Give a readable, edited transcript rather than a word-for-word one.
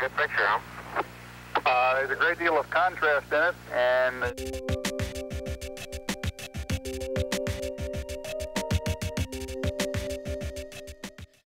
good picture, huh? There's a great deal of contrast in it, and